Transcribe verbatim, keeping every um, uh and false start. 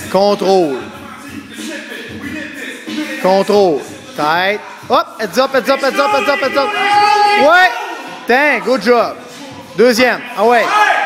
Contrôle. Contrôle. Tête. Hop, heads up, heads up, heads up, heads up, heads up. Ouais. Dang, good job. Deuxième. Ah ouais.